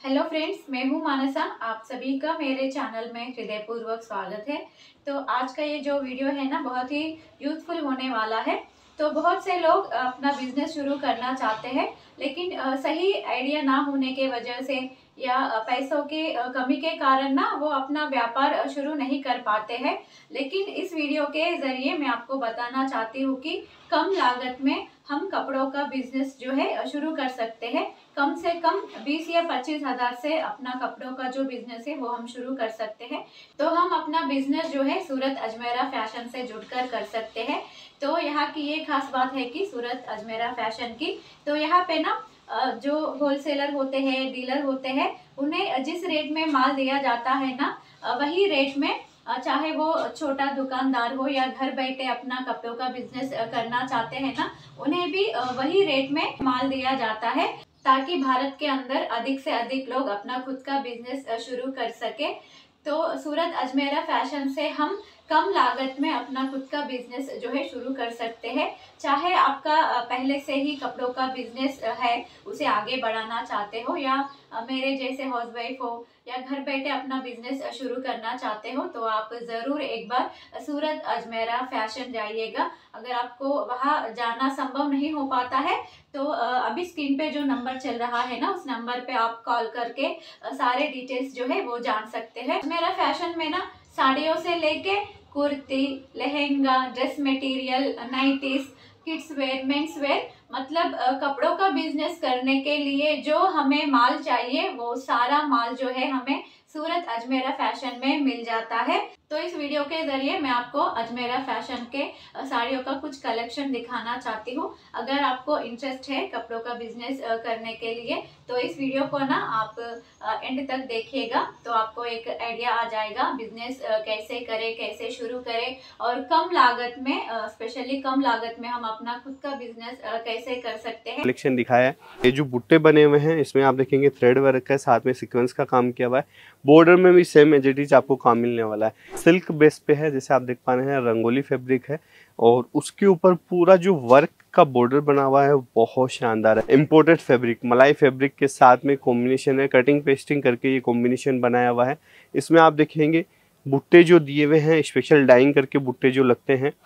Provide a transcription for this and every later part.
Hello friends, मैं हूँ मानसा। आप सभी का मेरे चैनल में हृदयपूर्वक स्वागत है। तो आज का ये जो वीडियो है ना, बहुत ही यूजफुल होने वाला है। तो बहुत से लोग अपना बिजनेस शुरू करना चाहते हैं, लेकिन सही आइडिया ना होने के वजह से या पैसों की कमी के कारण ना वो अपना व्यापार शुरू नहीं कर पाते हैं। लेकिन इस वीडियो के जरिए मैं आपको बताना चाहती हूँ कि कम लागत में हम कपड़ों का बिजनेस जो है शुरू कर सकते हैं। कम से कम 20 या 25 हजार से अपना कपड़ों का जो बिजनेस है वो हम शुरू कर सकते हैं। तो हम अपना बिजनेस जो है सूरत अजमेरा फैशन से जुड़कर कर सकते हैं। तो यहाँ की ये खास बात है कि सूरत अजमेरा फैशन की, तो यहाँ पे ना जो होलसेलर होते हैं, डीलर होते हैं, उन्हें जिस रेट में माल दिया जाता है ना, वही रेट में चाहे वो छोटा दुकानदार हो या घर बैठे अपना कपड़ों का बिजनेस करना चाहते हैं ना, उन्हें भी वही रेट में माल दिया जाता है, ताकि भारत के अंदर अधिक से अधिक लोग अपना खुद का बिजनेस शुरू कर सके। तो सूरत अजमेरा फैशन से हम कम लागत में अपना खुद का बिजनेस जो है शुरू कर सकते हैं। चाहे आपका पहले से ही कपड़ों का बिजनेस है, उसे आगे बढ़ाना चाहते हो, या मेरे जैसे हाउसवाइफ हो, या घर बैठे अपना बिजनेस शुरू करना चाहते हो, तो आप ज़रूर एक बार सूरत अजमेरा फैशन जाइएगा। अगर आपको वहाँ जाना संभव नहीं हो पाता है तो अभी स्क्रीन पे जो नंबर चल रहा है ना, उस नंबर पे आप कॉल करके सारे डिटेल्स जो है वो जान सकते हैं। मेरा फैशन में ना साड़ियों से लेके kurti, lehenga, dress material, nighties, kids wear, men's wear, मतलब कपड़ों का बिजनेस करने के लिए जो हमें माल चाहिए वो सारा माल जो है हमें सूरत अजमेरा फैशन में मिल जाता है। तो इस वीडियो के जरिए मैं आपको अजमेरा फैशन के साड़ियों का कुछ कलेक्शन दिखाना चाहती हूँ। अगर आपको इंटरेस्ट है कपड़ों का बिजनेस करने के लिए, तो इस वीडियो को ना आप एंड तक देखिएगा, तो आपको एक आइडिया आ जाएगा बिजनेस कैसे करें, कैसे शुरू करें, और कम लागत में, स्पेशली कम लागत में हम अपना खुद का बिजनेस कैसे कर सकते हैं। कलेक्शन दिखाया है। ये जो बुट्टे बने हुए हैं, इसमें आप देखेंगे थ्रेड वर्क है, साथ में सीक्वेंस का काम किया हुआ है। बॉर्डर में भी सेम एज इट इज आपको काम मिलने वाला है। सिल्क बेस पे है, जैसे आप देख पा रहे हैं, रंगोली फैब्रिक है, और उसके ऊपर पूरा जो वर्क का बॉर्डर बना हुआ है बहुत शानदार है। इम्पोर्टेड फैब्रिक, मलाई फैब्रिक के साथ में कॉम्बिनेशन है, कटिंग पेस्टिंग करके ये कॉम्बिनेशन बनाया हुआ है। इसमें आप देखेंगे बुट्टे जो दिए हुए हैं, स्पेशल डाइंग करके बुट्टे जो लगते हैं।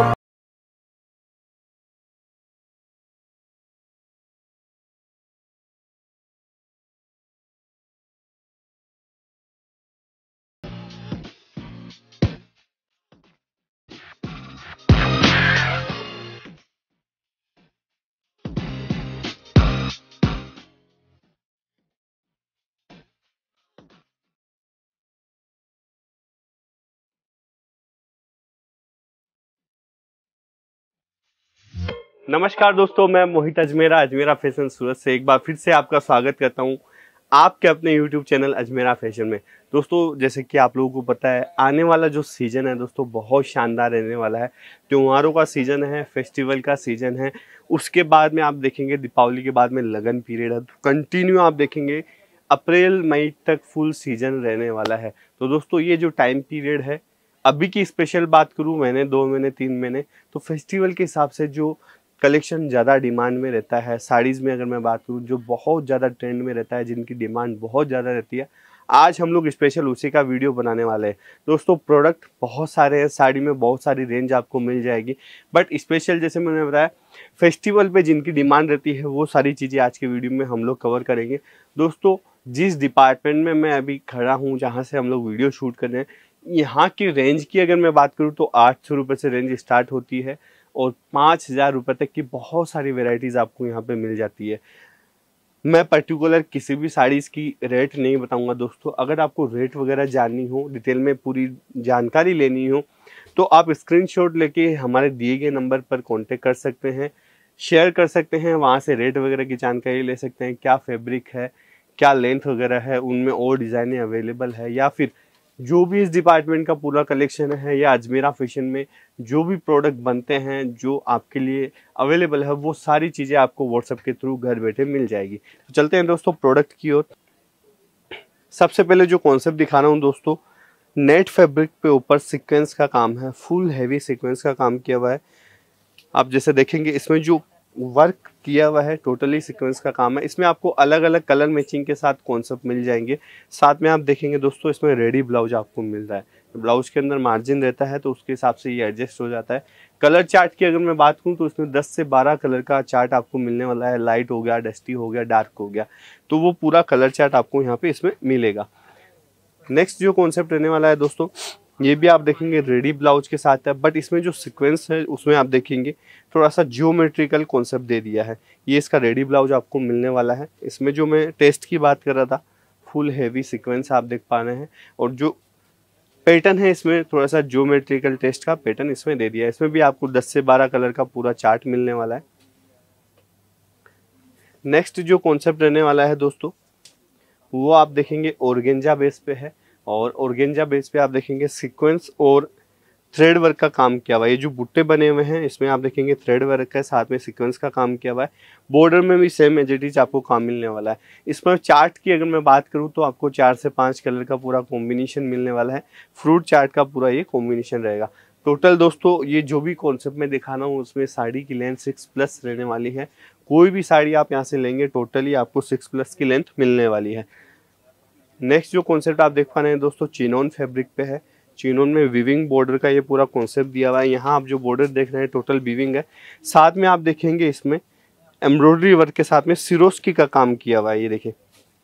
नमस्कार दोस्तों, मैं मोहित अजमेरा, अजमेरा फैशन सूरत से एक बार फिर से आपका स्वागत करता हूं आपके अपने YouTube चैनल अजमेरा फैशन में। दोस्तों, जैसे कि आप लोगों को पता है, आने वाला जो सीज़न है दोस्तों बहुत शानदार रहने वाला है। त्योहारों का सीज़न है, फेस्टिवल का सीज़न है, उसके बाद में आप देखेंगे दीपावली के बाद में लगन पीरियड है, तो कंटिन्यू आप देखेंगे अप्रैल मई तक फुल सीजन रहने वाला है। तो दोस्तों, ये जो टाइम पीरियड है, अभी की स्पेशल बात करूँ, महीने 2 महीने 3 महीने, तो फेस्टिवल के हिसाब से जो कलेक्शन ज़्यादा डिमांड में रहता है, साड़ीज़ में अगर मैं बात करूँ जो बहुत ज़्यादा ट्रेंड में रहता है, जिनकी डिमांड बहुत ज़्यादा रहती है, आज हम लोग स्पेशल उसी का वीडियो बनाने वाले हैं। दोस्तों, प्रोडक्ट बहुत सारे हैं, साड़ी में बहुत सारी रेंज आपको मिल जाएगी, बट स्पेशल जैसे मैंने बताया फेस्टिवल पे जिनकी डिमांड रहती है वो सारी चीज़ें आज के वीडियो में हम लोग कवर करेंगे। दोस्तों, जिस डिपार्टमेंट में मैं अभी खड़ा हूँ, जहाँ से हम लोग वीडियो शूट कर रहे हैं, यहाँ की रेंज की अगर मैं बात करूँ तो 800 रुपये से रेंज स्टार्ट होती है, और 5,000 रुपये तक की बहुत सारी वेराइटीज़ आपको यहाँ पे मिल जाती है। मैं पर्टिकुलर किसी भी साड़ीज़ की रेट नहीं बताऊंगा दोस्तों। अगर आपको रेट वगैरह जाननी हो, डिटेल में पूरी जानकारी लेनी हो, तो आप स्क्रीनशॉट लेके हमारे दिए गए नंबर पर कांटेक्ट कर सकते हैं, शेयर कर सकते हैं, वहाँ से रेट वगैरह की जानकारी ले सकते हैं, क्या फैब्रिक है, क्या लेंथ वगैरह है, उनमें और डिज़ाइनें अवेलेबल है, या फिर जो भी इस डिपार्टमेंट का पूरा कलेक्शन है, या अजमेरा फैशन में जो भी प्रोडक्ट बनते हैं जो आपके लिए अवेलेबल है, वो सारी चीज़ें आपको व्हाट्सएप के थ्रू घर बैठे मिल जाएगी। तो चलते हैं दोस्तों प्रोडक्ट की ओर। सबसे पहले जो कॉन्सेप्ट दिखा रहा हूँ दोस्तों, नेट फैब्रिक पे ऊपर सीक्वेंस का काम है, फुल हैवी सीक्वेंस का काम किया हुआ है। आप जैसे देखेंगे इसमें जो वर्क किया हुआ है, टोटली सीक्वेंस का काम है। इसमें आपको अलग अलग कलर मैचिंग के साथ कॉन्सेप्ट मिल जाएंगे। साथ में आप देखेंगे दोस्तों इसमें रेडी ब्लाउज आपको मिल रहा है। ब्लाउज के अंदर मार्जिन रहता है तो उसके हिसाब से ये एडजस्ट हो जाता है। कलर चार्ट की अगर मैं बात करूं तो इसमें 10 से 12 कलर का चार्ट आपको मिलने वाला है। लाइट हो गया, डस्टी हो गया, डार्क हो गया, तो वो पूरा कलर चार्ट आपको यहाँ पे इसमें मिलेगा। नेक्स्ट जो कॉन्सेप्ट रहने वाला है दोस्तों, ये भी आप देखेंगे रेडी ब्लाउज के साथ है, बट इसमें जो सीक्वेंस है उसमें आप देखेंगे थोड़ा सा जियोमेट्रिकल कॉन्सेप्ट दे दिया है। ये इसका रेडी ब्लाउज आपको मिलने वाला है। इसमें जो मैं टेस्ट की बात कर रहा था, फुल हेवी सीक्वेंस आप देख पा रहे हैं, और जो पैटर्न है इसमें थोड़ा सा जियोमेट्रिकल टेस्ट का पैटर्न इसमें दे दिया है। इसमें भी आपको 10 से 12 कलर का पूरा चार्ट मिलने वाला है। नेक्स्ट जो कॉन्सेप्ट रहने वाला है दोस्तों, वो आप देखेंगे ऑर्गेंजा बेस पे है, और ऑर्गेंजा बेस पे आप देखेंगे सीक्वेंस और थ्रेड वर्क का काम किया हुआ है। ये जो बुट्टे बने हुए हैं इसमें आप देखेंगे थ्रेड वर्क है, साथ में सीक्वेंस का काम किया हुआ है। बॉर्डर में भी सेम एज इट इज आपको काम मिलने वाला है। इसमें चार्ट की अगर मैं बात करूं तो आपको 4 से 5 कलर का पूरा कॉम्बिनेशन मिलने वाला है। फ्रूट चार्ट का पूरा ये कॉम्बिनेशन रहेगा। टोटल दोस्तों ये जो भी कॉन्सेप्ट मैं दिखाना हूँ उसमें साड़ी की लेंथ 6+ रहने वाली है। कोई भी साड़ी आप यहाँ से लेंगे टोटली आपको 6+ की लेंथ मिलने वाली है। नेक्स्ट जो कॉन्सेप्ट आप देख पा रहे हैं दोस्तों, चिनोन फैब्रिक पे है। चिनोन में वीविंग बॉर्डर का ये पूरा कॉन्सेप्ट दिया हुआ है। यहाँ आप जो बॉर्डर देख रहे हैं टोटल वीविंग है। साथ में आप देखेंगे इसमें एम्ब्रॉयडरी वर्क के साथ में सिरोस्की का काम किया हुआ है। ये देखिए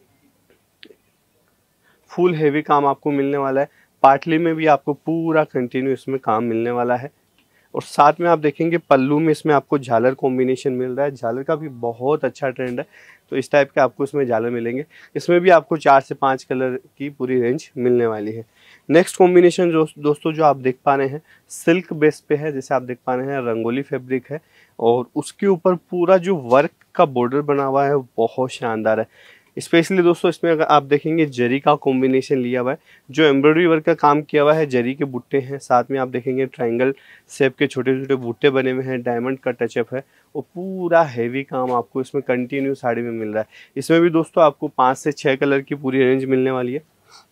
फुल हेवी काम आपको मिलने वाला है। पाटली में भी आपको पूरा कंटिन्यू इसमें काम मिलने वाला है। और साथ में आप देखेंगे पल्लू में इसमें आपको झालर कॉम्बिनेशन मिल रहा है। झालर का भी बहुत अच्छा ट्रेंड है, तो इस टाइप के आपको इसमें झालर मिलेंगे। इसमें भी आपको 4 से 5 कलर की पूरी रेंज मिलने वाली है। नेक्स्ट कॉम्बिनेशन जो दोस्तों जो आप देख पा रहे हैं सिल्क बेस पे है। जैसे आप देख पा रहे हैं रंगोली फैब्रिक है, और उसके ऊपर पूरा जो वर्क का बॉर्डर बना हुआ है वो बहुत शानदार है। स्पेशली दोस्तों इसमें अगर आप देखेंगे जरी का कॉम्बिनेशन लिया हुआ है। जो एम्ब्रॉयडरी वर्क का काम किया हुआ है, जरी के बुट्टे हैं, साथ में आप देखेंगे ट्रायंगल शेप के छोटे छोटे बुट्टे बने हुए हैं, डायमंड का टचअप है, और पूरा हेवी काम आपको इसमें कंटिन्यू साड़ी में मिल रहा है। इसमें भी दोस्तों आपको 5 से 6 कलर की पूरी रेंज मिलने वाली है।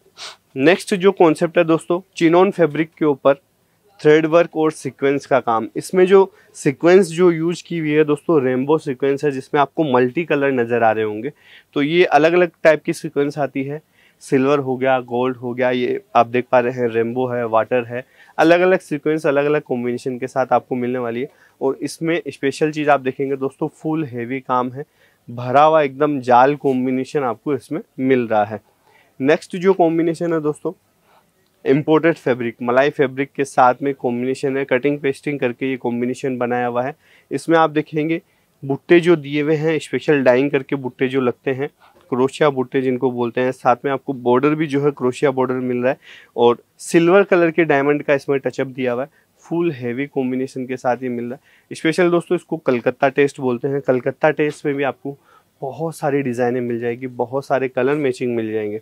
नेक्स्ट जो कॉन्सेप्ट है दोस्तों, चिनोन फैब्रिक के ऊपर थ्रेड वर्क और सीक्वेंस का काम। इसमें जो सीक्वेंस जो यूज की हुई है दोस्तों रेनबो सीक्वेंस है, जिसमें आपको मल्टी कलर नज़र आ रहे होंगे। तो ये अलग अलग टाइप की सीक्वेंस आती है। सिल्वर हो गया, गोल्ड हो गया, ये आप देख पा रहे हैं रेनबो है, वाटर है, अलग अलग सीक्वेंस अलग अलग कॉम्बिनेशन के साथ आपको मिलने वाली है। और इसमें स्पेशल चीज़ आप देखेंगे दोस्तों, फुल हेवी काम है, भरा हुआ एकदम जाल कॉम्बिनेशन आपको इसमें मिल रहा है। नेक्स्ट जो कॉम्बिनेशन है दोस्तों, इम्पोर्टेड फैब्रिक, मलाई फैब्रिक के साथ में कॉम्बिनेशन है। कटिंग पेस्टिंग करके ये कॉम्बिनेशन बनाया हुआ है। इसमें आप देखेंगे बुट्टे जो दिए हुए हैं, स्पेशल डाइंग करके बुट्टे जो लगते हैं, क्रोशिया बुट्टे जिनको बोलते हैं। साथ में आपको बॉर्डर भी जो है क्रोशिया बॉर्डर मिल रहा है, और सिल्वर कलर के डायमंड का इसमें टचअप दिया हुआ है। फुल हेवी कॉम्बिनेशन के साथ ये मिल रहा है। स्पेशल दोस्तों इसको कलकत्ता टेस्ट बोलते हैं। कलकत्ता टेस्ट में भी आपको बहुत सारी डिज़ाइनें मिल जाएगी, बहुत सारे कलर मैचिंग मिल जाएंगे।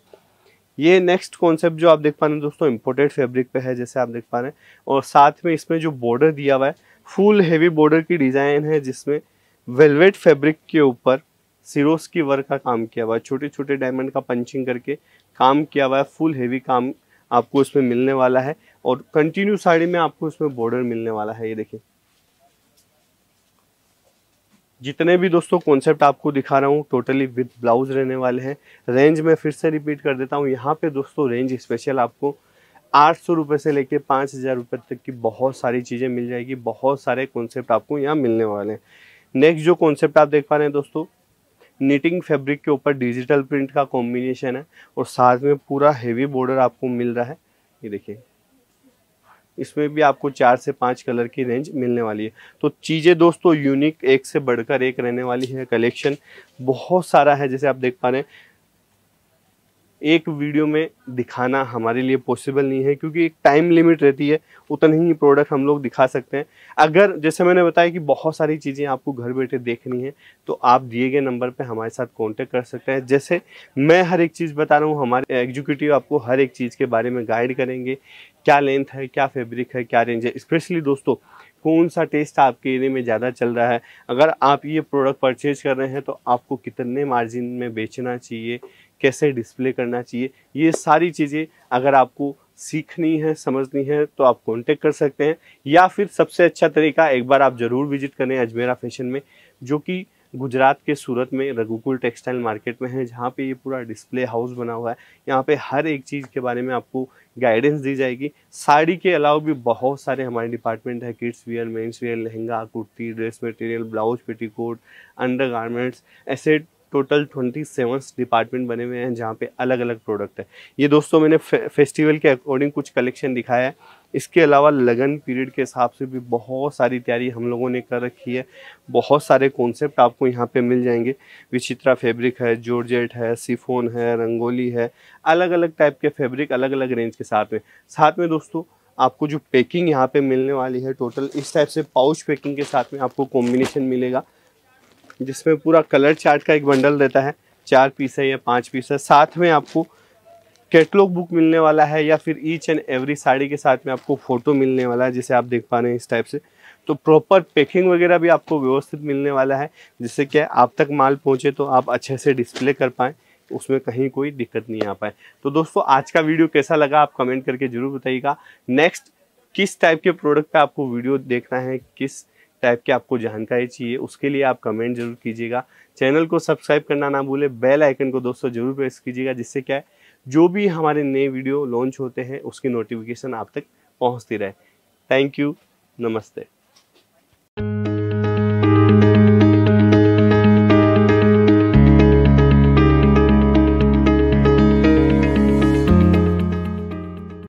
ये नेक्स्ट कॉन्सेप्ट जो आप देख पा रहे हैं दोस्तों इम्पोर्टेड फैब्रिक पे है, जैसे आप देख पा रहे हैं। और साथ में इसमें जो बॉर्डर दिया हुआ है फुल हेवी बॉर्डर की डिज़ाइन है, जिसमें वेलवेट फैब्रिक के ऊपर सिरोस की वर्क का काम किया हुआ है। छोटे छोटे डायमंड का पंचिंग करके काम किया हुआ है। फुल हेवी काम आपको इसमें मिलने वाला है, और कंटिन्यू साड़ी में आपको इसमें बॉर्डर मिलने वाला है। ये देखिए जितने भी दोस्तों कॉन्सेप्ट आपको दिखा रहा हूँ टोटली विद ब्लाउज रहने वाले हैं। रेंज में फिर से रिपीट कर देता हूँ, यहाँ पे दोस्तों रेंज स्पेशल आपको 800 रुपये से लेके 5000 रुपये तक की बहुत सारी चीज़ें मिल जाएगी। बहुत सारे कॉन्सेप्ट आपको यहाँ मिलने वाले हैं। नेक्स्ट जो कॉन्सेप्ट आप देख पा रहे हैं दोस्तों, नीटिंग फैब्रिक के ऊपर डिजिटल प्रिंट का कॉम्बिनेशन है, और साथ में पूरा हेवी बॉर्डर आपको मिल रहा है। ये देखिए इसमें भी आपको 4 से 5 कलर की रेंज मिलने वाली है। तो चीज़ें दोस्तों यूनिक एक से बढ़कर एक रहने वाली है। कलेक्शन बहुत सारा है, जैसे आप देख पा रहे हैं। एक वीडियो में दिखाना हमारे लिए पॉसिबल नहीं है, क्योंकि एक टाइम लिमिट रहती है, उतने ही प्रोडक्ट हम लोग दिखा सकते हैं। अगर जैसे मैंने बताया कि बहुत सारी चीज़ें आपको घर बैठे देखनी है, तो आप दिए गए नंबर पे हमारे साथ कांटेक्ट कर सकते हैं। जैसे मैं हर एक चीज़ बता रहा हूँ, हमारे एग्जीक्यूटिव आपको हर एक चीज़ के बारे में गाइड करेंगे, क्या लेंथ है, क्या फैब्रिक है, क्या रेंज है। स्पेशली दोस्तों कौन सा टेस्ट आपके एरिया में ज़्यादा चल रहा है, अगर आप ये प्रोडक्ट परचेज कर रहे हैं तो आपको कितने मार्जिन में बेचना चाहिए, कैसे डिस्प्ले करना चाहिए, ये सारी चीज़ें अगर आपको सीखनी है, समझनी है, तो आप कांटेक्ट कर सकते हैं। या फिर सबसे अच्छा तरीका, एक बार आप ज़रूर विजिट करें अजमेरा फैशन में। जो कि गुजरात के सूरत में रघुकुल टेक्सटाइल मार्केट में है, जहाँ पे ये पूरा डिस्प्ले हाउस बना हुआ है। यहाँ पे हर एक चीज़ के बारे में आपको गाइडेंस दी जाएगी। साड़ी के अलावा भी बहुत सारे हमारे डिपार्टमेंट है, kids wear, men's wear, lehenga, kurti, dress material, blouse, petticoat, undergarments, ऐसे टोटल 27 डिपार्टमेंट बने हुए हैं जहाँ पे अलग अलग प्रोडक्ट है। ये दोस्तों मैंने फेस्टिवल के अकॉर्डिंग कुछ कलेक्शन दिखाया है। इसके अलावा लगन पीरियड के हिसाब से भी बहुत सारी तैयारी हम लोगों ने कर रखी है। बहुत सारे कॉन्सेप्ट आपको यहाँ पे मिल जाएंगे। विचित्रा फैब्रिक है, जॉर्जेट है, सिफोन है, रंगोली है, अलग अलग टाइप के फैब्रिक अलग अलग रेंज के साथ में दोस्तों आपको जो पैकिंग यहाँ पे मिलने वाली है, टोटल इस टाइप से पाउच पैकिंग के साथ में आपको कॉम्बिनेशन मिलेगा, जिसमें पूरा कलर चार्ट का एक बंडल रहता है। 4 पीस है या 5 पीस है। साथ में आपको कैटलॉग बुक मिलने वाला है, या फिर ईच एंड एवरी साड़ी के साथ में आपको फोटो मिलने वाला है, जिसे आप देख पा रहे हैं इस टाइप से। तो प्रॉपर पैकिंग वगैरह भी आपको व्यवस्थित मिलने वाला है, जिससे क्या आप तक माल पहुंचे तो आप अच्छे से डिस्प्ले कर पाएँ, उसमें कहीं कोई दिक्कत नहीं आ पाए। तो दोस्तों आज का वीडियो कैसा लगा आप कमेंट करके जरूर बताइएगा। नेक्स्ट किस टाइप के प्रोडक्ट पे आपको वीडियो देखना है, किस टाइप की आपको जानकारी चाहिए, उसके लिए आप कमेंट जरूर कीजिएगा। चैनल को सब्सक्राइब करना ना भूलें, बेल आइकन को दोस्तों जरूर प्रेस कीजिएगा, जिससे क्या है जो भी हमारे नए वीडियो लॉन्च होते हैं उसकी नोटिफिकेशन आप तक पहुंचती रहे। थैंक यू, नमस्ते।